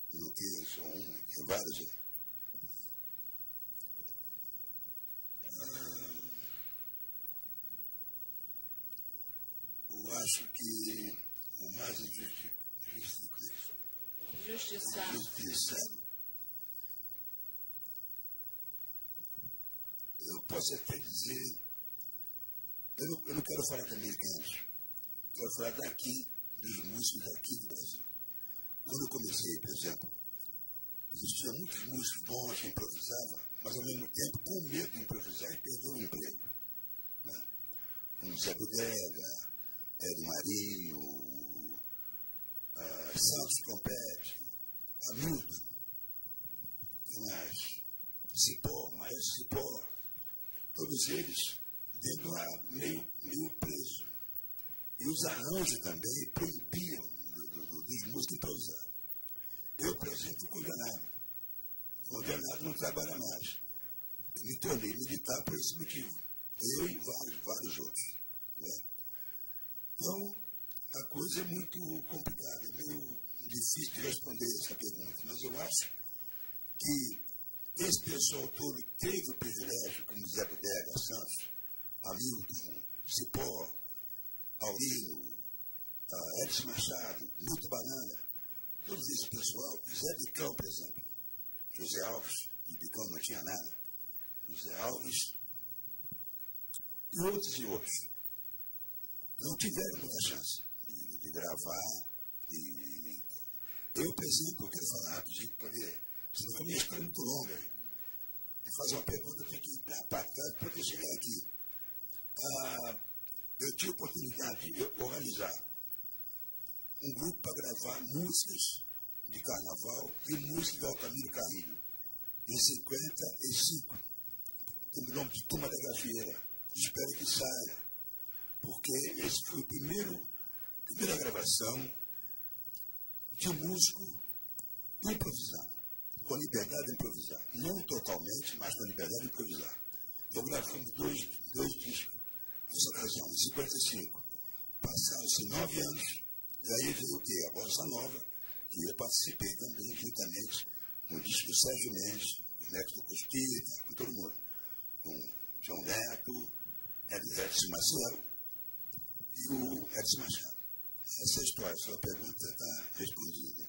não tem só um, tem vários. Eu acho que o mais injustiçado, eu posso até dizer, eu não quero falar de americanos, quero falar daqui, dos músicos daqui do Brasil. Quando eu comecei, por exemplo, existiam muitos músicos bons que improvisavam, mas ao mesmo tempo com medo de improvisar e perder o emprego. Né? Como Zé Bodega, Hélio Marinho, Santos Trompete, Hamilton, que mais? Cipó, Maestro Cipó, todos eles dentro lá meio preso. E os arranjos também proibiam dos músicos improvisar. Eu, por exemplo, fui condenado. Condenado não trabalha mais. Eu me tornei militar por esse motivo. Eu e vários outros. Né? Então, a coisa é muito complicada, é meio difícil de responder essa pergunta, mas eu acho que esse pessoal todo teve o privilégio, como Zé Bodega, Santos, Hamilton, Cipó, Aurino, Edson Machado, Milton Banana, todo esse pessoal, Zé Bicão, por exemplo, José Alves, de Bicão não tinha nada, José Alves e outros, não tiveram muita chance de gravar. Eu, por exemplo, eu quero falar rapidinho para ver, senão a minha história é muito longa. E fazer uma pergunta, eu tenho que ir para trás para eu chegar aqui. Eu tive a oportunidade de organizar um grupo para gravar músicas de carnaval e música de Altamiro Carrilho, em 55, com o nome de Turma da Gafieira. Espero que saia, porque esse foi a primeira gravação de um músico improvisado, com liberdade de improvisar. Não totalmente, mas com liberdade de improvisar. Então gravamos dois discos nessa ocasião, em 55. Passaram-se 9 anos, e aí veio o quê? A Bossa Nova, que eu participei também, juntamente, no disco do Sérgio Mendes, o Neto Costita, com todo mundo. Com João Neto, Edson Maciel e o Edson Machado. Essa é a história, sua pergunta está respondida.